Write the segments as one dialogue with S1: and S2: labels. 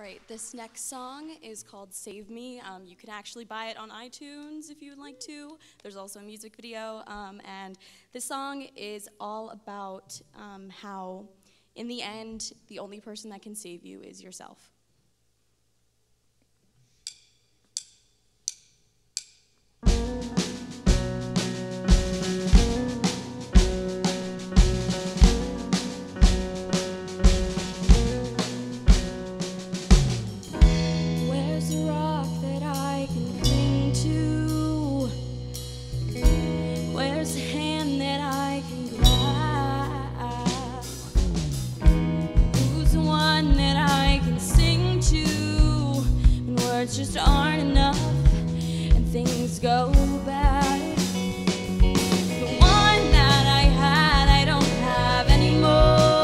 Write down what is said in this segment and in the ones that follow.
S1: right, this next song is called Save Me. You can actually buy it on iTunes if you would like to. There's also a music video, and this song is all about how, in the end, the only person that can save you is yourself. Words just aren't enough and things go bad. The one that I had, I don't have anymore.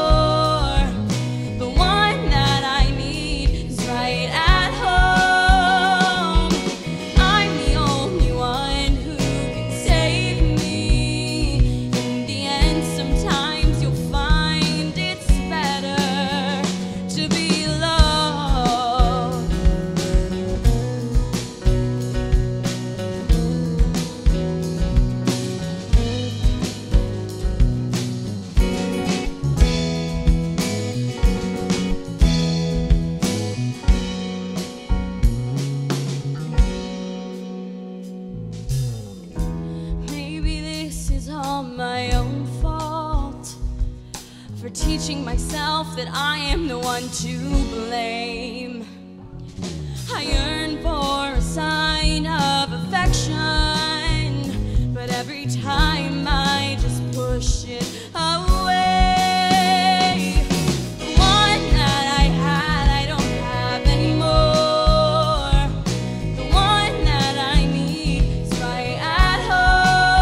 S1: The one that I need is right at home. I'm the only one who can save me. In the end, sometimes you'll find it's better to be alone. My own fault for teaching myself that I am the one to blame. I yearn for a sign of affection, but every time I just push it away. The one that I had, I don't have anymore. The one that I need is right at home.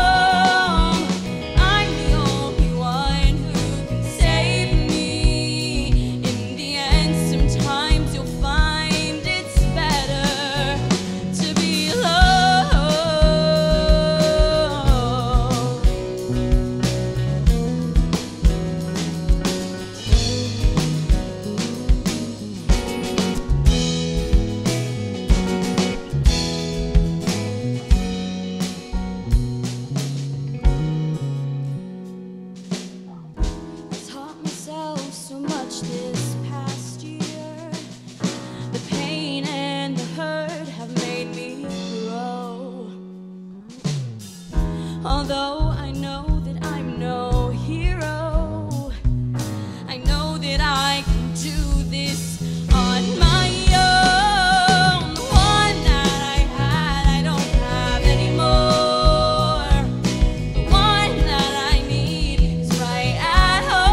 S1: So much this past year, the pain and the hurt have made me grow. Although I know that I'm no hero, I know that I can do this on my own. The one that I had, I don't have anymore. The one that I need is right at home.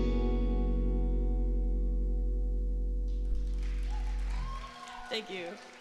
S1: Thank you.